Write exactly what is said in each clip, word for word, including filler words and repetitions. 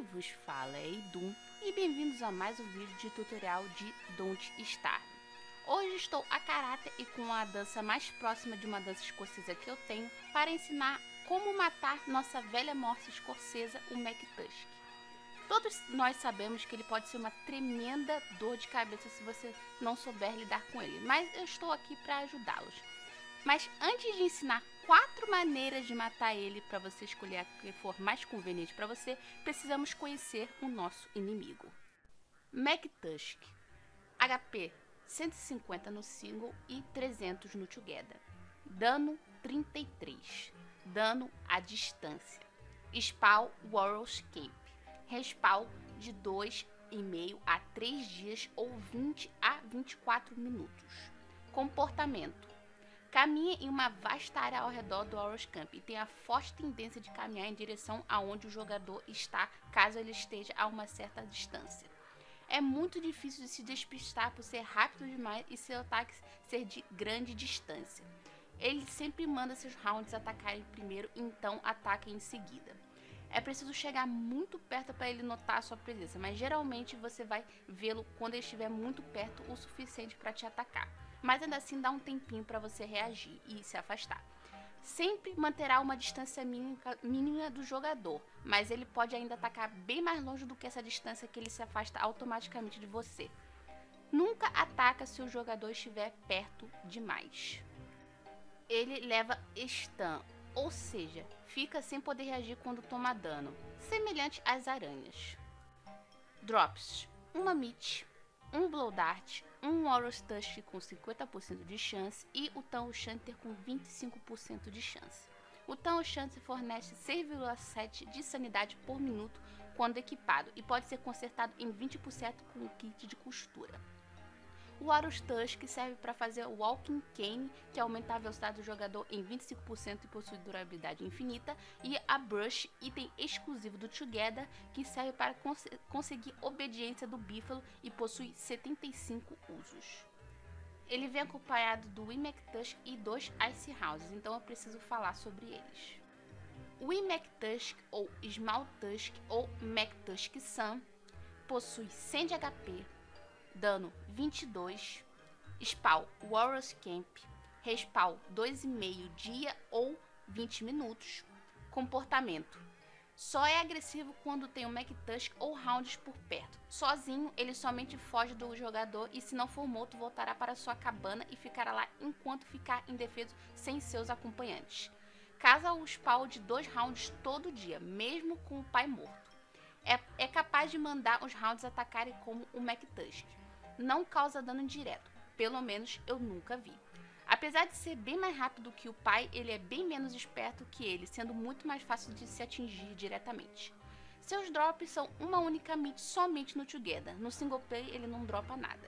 Quem vos fala é Idum e bem-vindos a mais um vídeo de tutorial de Don't Starve. Hoje estou a caráter e com a dança mais próxima de uma dança escocesa que eu tenho para ensinar como matar nossa velha morsa escocesa, o McTusk. Todos nós sabemos que ele pode ser uma tremenda dor de cabeça se você não souber lidar com ele, mas eu estou aqui para ajudá-los. Mas antes de ensinar quatro maneiras de matar ele para você escolher a que for mais conveniente para você, precisamos conhecer o nosso inimigo. McTusk, H P cento e cinquenta no single e trezentos no together. Dano trinta e três. Dano à distância. Spawn Warriors Camp. Respawn de dois e meio a três dias ou vinte a vinte e quatro minutos. Comportamento. Caminha em uma vasta área ao redor do Warriors Camp e tem a forte tendência de caminhar em direção aonde o jogador está, caso ele esteja a uma certa distância. É muito difícil de se despistar por ser rápido demais e seu ataque ser de grande distância. Ele sempre manda seus rounds atacarem primeiro e então ataquem em seguida. É preciso chegar muito perto para ele notar a sua presença, mas geralmente você vai vê-lo quando ele estiver muito perto o suficiente para te atacar. Mas ainda assim dá um tempinho para você reagir e se afastar. Sempre manterá uma distância mínima do jogador, mas ele pode ainda atacar bem mais longe do que essa distância que ele se afasta automaticamente de você. Nunca ataca se o jogador estiver perto demais. Ele leva stun, ou seja, fica sem poder reagir quando toma dano, semelhante às aranhas. Drops: uma Meat, um Blow Dart, um Warriors Tusk com cinquenta por cento de chance e o Town Enchanter com vinte e cinco por cento de chance. O Town Enchanter fornece seis vírgula sete de sanidade por minuto quando equipado e pode ser consertado em vinte por cento com o kit de costura. O Warriors Tusk serve para fazer o Walking Cane, que aumenta a velocidade do jogador em vinte e cinco por cento e possui durabilidade infinita, e a Brush, item exclusivo do Together, que serve para cons conseguir obediência do Bífalo e possui setenta e cinco usos. Ele vem acompanhado do McTusk e dois Ice Houses, então eu preciso falar sobre eles. O McTusk ou Small Tusk ou McTusk Sun possui cem de H P, dano vinte e dois, Spawn Warriors Camp, respawn dois e meio dia ou vinte minutos. Comportamento: só é agressivo quando tem um McTusk ou rounds por perto. Sozinho, ele somente foge do jogador e, se não for morto, voltará para sua cabana e ficará lá enquanto ficar indefeso sem seus acompanhantes. Causa o spawn de dois rounds todo dia, mesmo com o pai morto. É, é capaz de mandar os rounds atacarem como o McTusk. Não causa dano direto, pelo menos eu nunca vi. Apesar de ser bem mais rápido que o pai, ele é bem menos esperto que ele, sendo muito mais fácil de se atingir diretamente. Seus drops são uma única Meat somente no Together, no single play ele não dropa nada.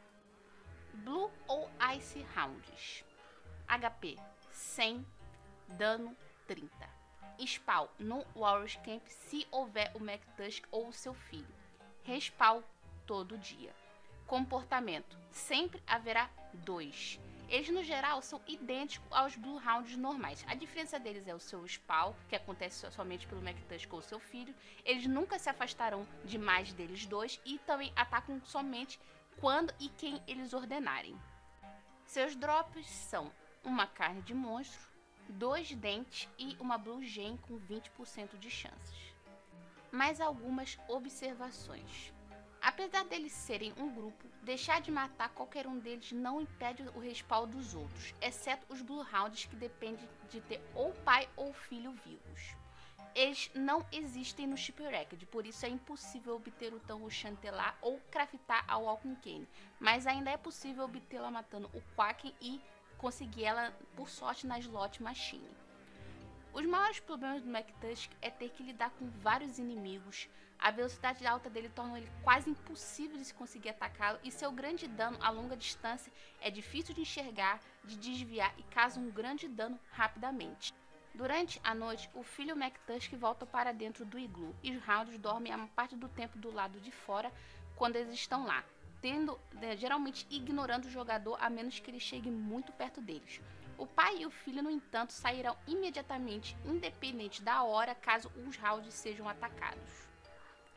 Blue ou Ice Rounds: H P cem, dano trinta. Spawn no Warriors Camp se houver o McTusk ou o seu filho. Respawn todo dia. Comportamento: sempre haverá dois. Eles no geral são idênticos aos Blue Rounds normais. A diferença deles é o seu spawn, que acontece somente pelo McTusk ou seu filho. Eles nunca se afastarão de mais deles dois e também atacam somente quando e quem eles ordenarem. Seus drops são uma carne de monstro, dois dentes e uma Blue Gem com vinte por cento de chances. Mais algumas observações. Apesar deles serem um grupo, deixar de matar qualquer um deles não impede o respawn dos outros, exceto os Blue Rounds, que dependem de ter ou pai ou filho vivos. Eles não existem no Shipwrecked, por isso é impossível obter o Town Enchanter lá ou craftar a Walking Cane, mas ainda é possível obtê-la matando o Quacken e conseguir ela por sorte na Slot Machine. Os maiores problemas do McTusk é ter que lidar com vários inimigos. A velocidade alta dele torna ele quase impossível de se conseguir atacá-lo e seu grande dano a longa distância é difícil de enxergar, de desviar e causa um grande dano rapidamente. Durante a noite, o filho McTusk volta para dentro do iglu e os rounds dormem a parte do tempo do lado de fora quando eles estão lá, tendo, geralmente ignorando o jogador a menos que ele chegue muito perto deles. O pai e o filho, no entanto, sairão imediatamente, independente da hora, caso os rounds sejam atacados.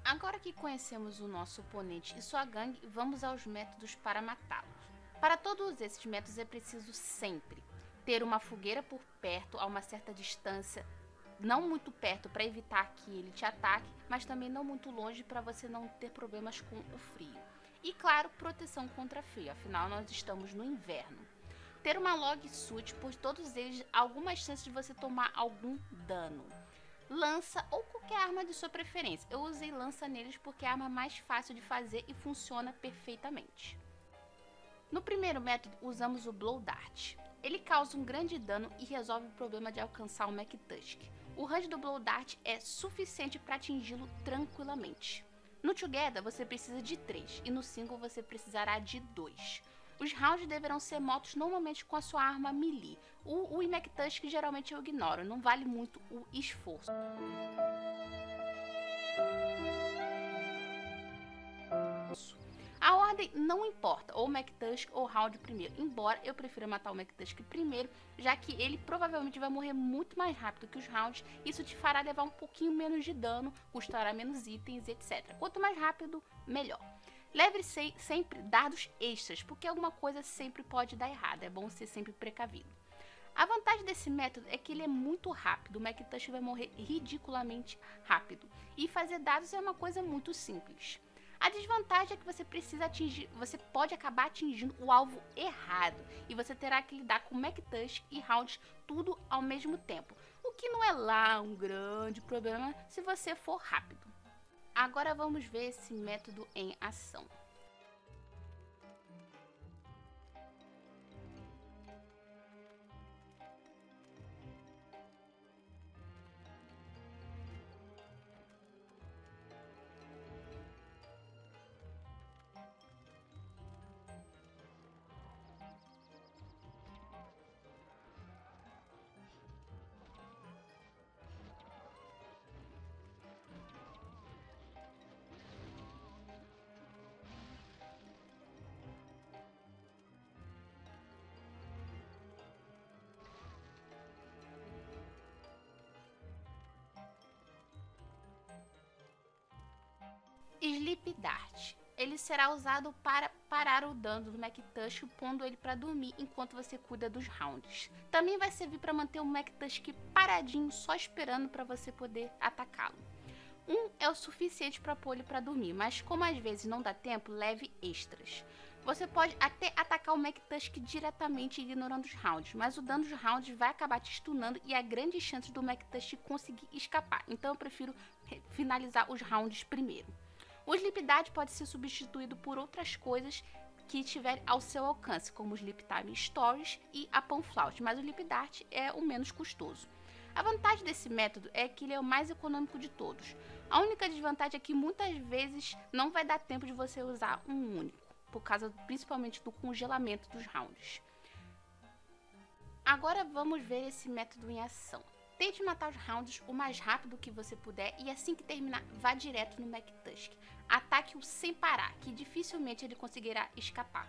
Agora que conhecemos o nosso oponente e sua gangue, vamos aos métodos para matá-los. Para todos esses métodos é preciso sempre ter uma fogueira por perto, a uma certa distância, não muito perto para evitar que ele te ataque, mas também não muito longe para você não ter problemas com o frio. E claro, proteção contra frio, afinal nós estamos no inverno. Ter uma log suit, pois todos eles há algumas chances de você tomar algum dano. Lança ou qualquer arma de sua preferência. Eu usei lança neles porque é a arma mais fácil de fazer e funciona perfeitamente. No primeiro método, usamos o Blow Dart. Ele causa um grande dano e resolve o problema de alcançar o McTusk. O range do Blow Dart é suficiente para atingi-lo tranquilamente. No Together você precisa de três e no Single você precisará de dois. Os rounds deverão ser mortos normalmente com a sua arma melee. O, o McTusk geralmente eu ignoro, não vale muito o esforço. A ordem não importa, ou McTusk ou round primeiro, embora eu prefira matar o McTusk primeiro, já que ele provavelmente vai morrer muito mais rápido que os rounds, isso te fará levar um pouquinho menos de dano, custará menos itens, etcétera. Quanto mais rápido, melhor. Leve sempre dados extras, porque alguma coisa sempre pode dar errado, é bom ser sempre precavido. A vantagem desse método é que ele é muito rápido, o McTusk vai morrer ridiculamente rápido, e fazer dados é uma coisa muito simples. A desvantagem é que você precisa atingir, você pode acabar atingindo o alvo errado, e você terá que lidar com McTusk e rounds tudo ao mesmo tempo, o que não é lá um grande problema se você for rápido. Agora vamos ver esse método em ação. Sleep Dart. Ele será usado para parar o dano do McTusk, pondo ele para dormir enquanto você cuida dos rounds. Também vai servir para manter o McTusk paradinho, só esperando para você poder atacá-lo. Um é o suficiente para pôr ele para dormir, mas como às vezes não dá tempo, leve extras. Você pode até atacar o McTusk diretamente ignorando os rounds, mas o dano dos rounds vai acabar te stunando e há grandes chances do McTusk conseguir escapar, então eu prefiro finalizar os rounds primeiro. O Sleep Dart pode ser substituído por outras coisas que tiver ao seu alcance, como o Sleep Time Stories e a Panflout, mas o Sleep Dart é o menos custoso. A vantagem desse método é que ele é o mais econômico de todos. A única desvantagem é que muitas vezes não vai dar tempo de você usar um único, por causa principalmente do congelamento dos rounds. Agora vamos ver esse método em ação. Tente matar os rounds o mais rápido que você puder e assim que terminar, vá direto no McTusk. Ataque-o sem parar, que dificilmente ele conseguirá escapar.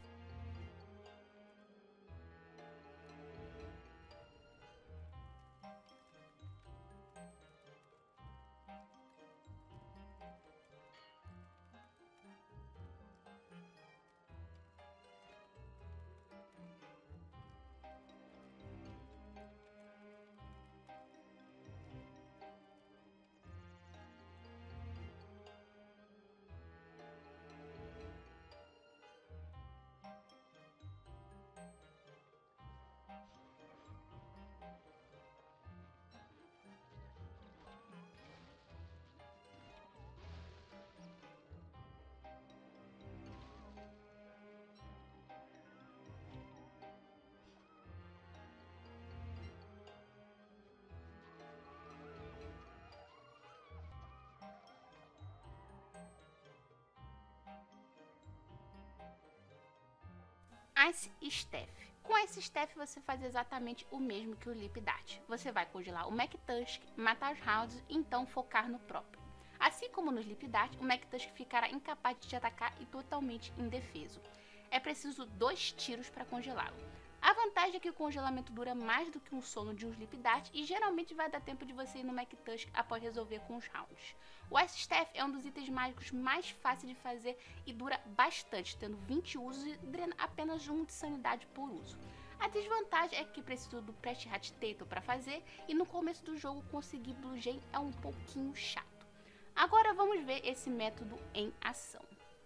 Ice Staff. Com Ice Staff você faz exatamente o mesmo que o Sleep Dart. Você vai congelar o McTusk, matar os rounds e então focar no próprio. Assim como no Sleep Dart, o McTusk ficará incapaz de te atacar e totalmente indefeso. É preciso dois tiros para congelá-lo. A vantagem é que o congelamento dura mais do que um sono de um Sleep Dart e geralmente vai dar tempo de você ir no McTusk após resolver com os rounds. O Ice Staff é um dos itens mágicos mais fáceis de fazer e dura bastante, tendo vinte usos e drena apenas um de sanidade por uso. A desvantagem é que preciso do Prestidigitator para fazer e no começo do jogo conseguir Blue Gem é um pouquinho chato. Agora vamos ver esse método em ação.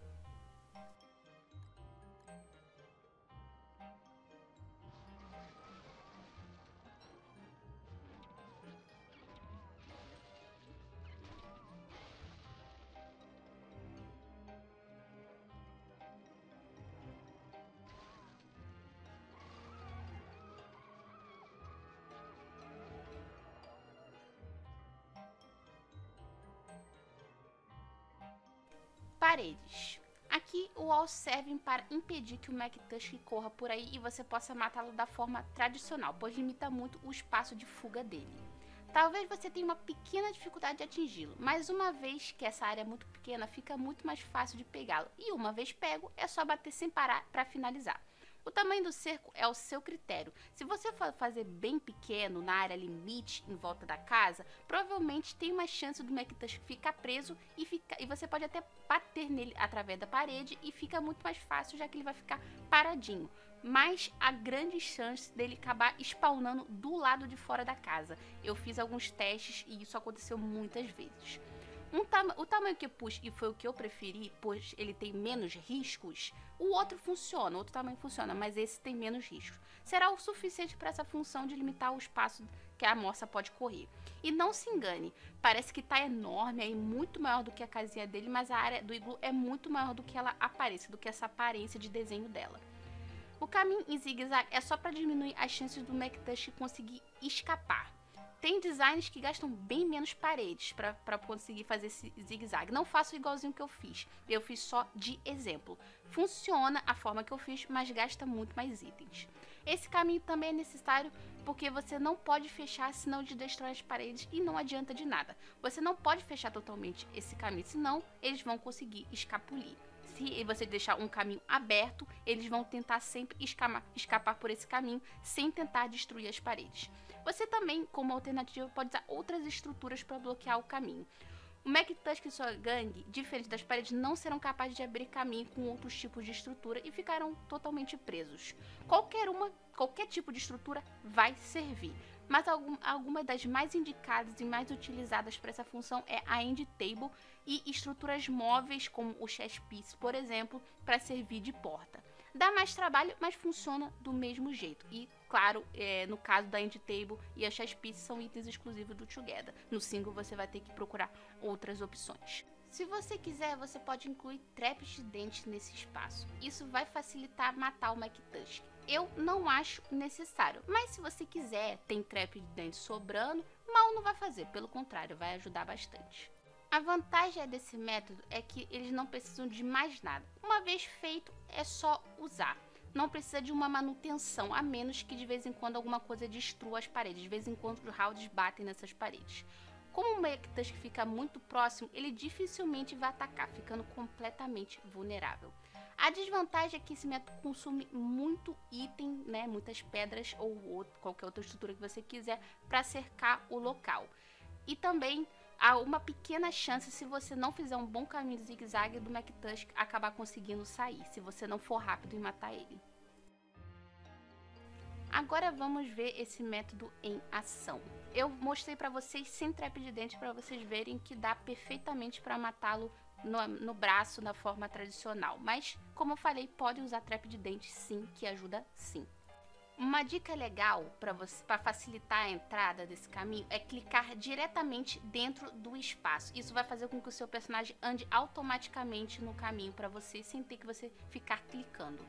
Paredes. Aqui o walls servem para impedir que o McTusk corra por aí e você possa matá-lo da forma tradicional, pois limita muito o espaço de fuga dele. Talvez você tenha uma pequena dificuldade de atingi-lo, mas uma vez que essa área é muito pequena, fica muito mais fácil de pegá-lo, e uma vez pego, é só bater sem parar para finalizar. O tamanho do cerco é o seu critério. Se você for fazer bem pequeno, na área limite, em volta da casa, provavelmente tem uma chance do McTusk ficar preso e, fica, e você pode até bater nele através da parede e fica muito mais fácil, já que ele vai ficar paradinho. Mas há grandes chances dele acabar spawnando do lado de fora da casa. Eu fiz alguns testes e isso aconteceu muitas vezes. Um tam o tamanho que eu pus, e foi o que eu preferi, pois ele tem menos riscos, o outro funciona, o outro tamanho funciona, mas esse tem menos riscos. Será o suficiente para essa função de limitar o espaço que a moça pode correr. E não se engane, parece que está enorme, é muito maior do que a casinha dele, mas a área do iglu é muito maior do que ela aparece, do que essa aparência de desenho dela. O caminho em zigue-zague é só para diminuir as chances do McTusk conseguir escapar. Tem designs que gastam bem menos paredes para conseguir fazer esse zigue-zague. Não faço igualzinho que eu fiz, eu fiz só de exemplo. Funciona a forma que eu fiz, mas gasta muito mais itens. Esse caminho também é necessário porque você não pode fechar, senão te destrói as paredes e não adianta de nada. Você não pode fechar totalmente esse caminho, senão eles vão conseguir escapulir. Se você deixar um caminho aberto, eles vão tentar sempre escapar, escapar por esse caminho sem tentar destruir as paredes. Você também, como alternativa, pode usar outras estruturas para bloquear o caminho. O McTusk e sua gangue, diferente das paredes, não serão capazes de abrir caminho com outros tipos de estrutura e ficarão totalmente presos. Qualquer uma, qualquer tipo de estrutura vai servir, mas algum, alguma das mais indicadas e mais utilizadas para essa função é a End Table e estruturas móveis como o Chess Piece, por exemplo, para servir de porta. Dá mais trabalho, mas funciona do mesmo jeito. E, claro, é, no caso da End Table e a Chess Piece são itens exclusivos do Together. No single você vai ter que procurar outras opções. Se você quiser, você pode incluir traps de dente nesse espaço. Isso vai facilitar matar o McTusk. Eu não acho necessário, mas se você quiser, tem trap de dente sobrando, mal não vai fazer, pelo contrário, vai ajudar bastante. A vantagem desse método é que eles não precisam de mais nada. Uma vez feito, é só usar. Não precisa de uma manutenção, a menos que de vez em quando alguma coisa destrua as paredes. De vez em quando os rounds batem nessas paredes. Como o McTusk fica muito próximo, ele dificilmente vai atacar, ficando completamente vulnerável. A desvantagem é que esse método consome muito item, né, muitas pedras ou outro, qualquer outra estrutura que você quiser para cercar o local. E também há uma pequena chance, se você não fizer um bom caminho de zigue-zague, do McTusk acabar conseguindo sair, se você não for rápido em matar ele. Agora vamos ver esse método em ação. Eu mostrei para vocês sem trap de dente para vocês verem que dá perfeitamente para matá-lo no, no braço na forma tradicional. Mas, como eu falei, pode usar trap de dente sim, que ajuda sim. Uma dica legal para você, para facilitar a entrada desse caminho é clicar diretamente dentro do espaço. Isso vai fazer com que o seu personagem ande automaticamente no caminho para você, sem ter que você ficar clicando.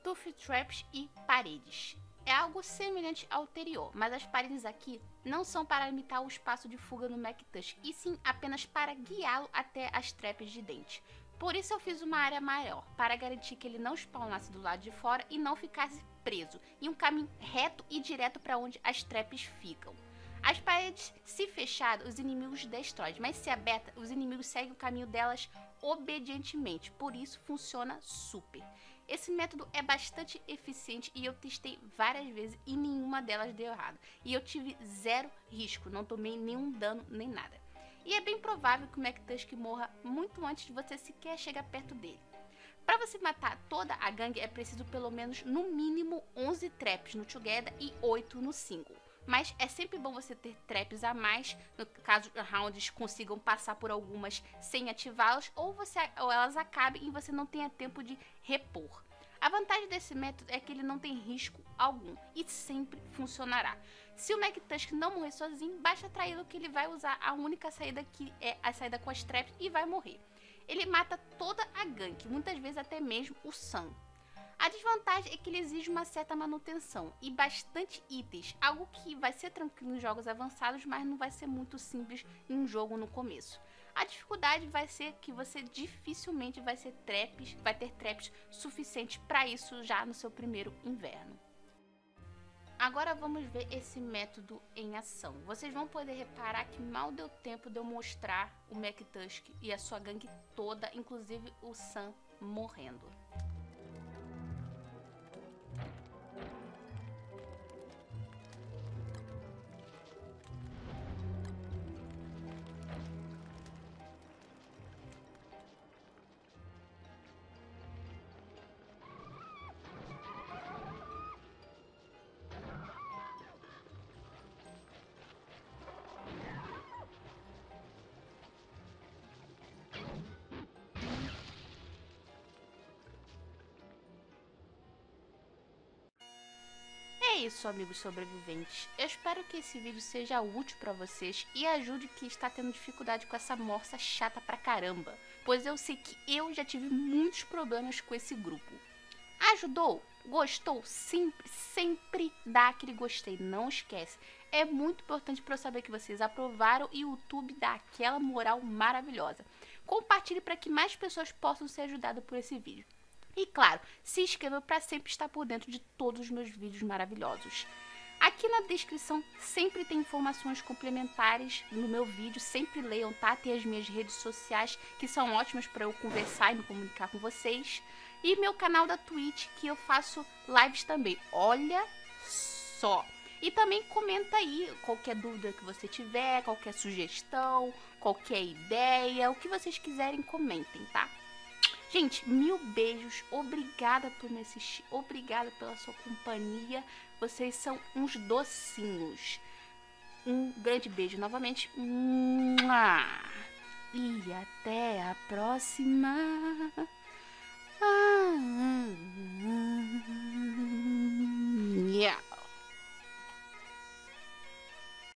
Tooth Traps e paredes. É algo semelhante ao anterior, mas as paredes aqui não são para limitar o espaço de fuga no McTusk, e sim apenas para guiá-lo até as traps de dente. Por isso eu fiz uma área maior, para garantir que ele não spawnasse do lado de fora e não ficasse preso, em um caminho reto e direto para onde as traps ficam. As paredes, se fechadas, os inimigos destroem, mas se aberta, os inimigos seguem o caminho delas obedientemente, por isso funciona super. Esse método é bastante eficiente e eu testei várias vezes e nenhuma delas deu errado. E eu tive zero risco, não tomei nenhum dano nem nada. E é bem provável que o McTusk morra muito antes de você sequer chegar perto dele. Para você matar toda a gangue é preciso pelo menos no mínimo onze traps no Together e oito no Single. Mas é sempre bom você ter traps a mais, no caso rounds consigam passar por algumas sem ativá-las, ou, você, ou elas acabem e você não tenha tempo de repor. A vantagem desse método é que ele não tem risco algum e sempre funcionará. Se o McTusk não morrer sozinho, basta atraí-lo que ele vai usar a única saída que é a saída com as traps e vai morrer. Ele mata toda a gank, muitas vezes até mesmo o Sam. A desvantagem é que ele exige uma certa manutenção e bastante itens, algo que vai ser tranquilo em jogos avançados, mas não vai ser muito simples em um jogo no começo. A dificuldade vai ser que você dificilmente vai, ser traps, vai ter traps suficientes para isso já no seu primeiro inverno. Agora vamos ver esse método em ação. Vocês vão poder reparar que mal deu tempo de eu mostrar o McTusk e a sua gangue toda, inclusive o Sam morrendo. É isso, amigos sobreviventes. Eu espero que esse vídeo seja útil para vocês e ajude quem está tendo dificuldade com essa morsa chata pra caramba, pois eu sei que eu já tive muitos problemas com esse grupo. Ajudou? Gostou? Sempre, sempre dá aquele gostei, não esquece. É muito importante para eu saber que vocês aprovaram e o YouTube dá aquela moral maravilhosa. Compartilhe para que mais pessoas possam ser ajudadas por esse vídeo. E claro, se inscreva para sempre estar por dentro de todos os meus vídeos maravilhosos. Aqui na descrição sempre tem informações complementares no meu vídeo, sempre leiam, tá? Tem as minhas redes sociais que são ótimas para eu conversar e me comunicar com vocês. E meu canal da Twitch que eu faço lives também, olha só. E também comenta aí qualquer dúvida que você tiver, qualquer sugestão, qualquer ideia, o que vocês quiserem comentem, tá? Gente, mil beijos, obrigada por me assistir, obrigada pela sua companhia, vocês são uns docinhos. Um grande beijo novamente, e até a próxima.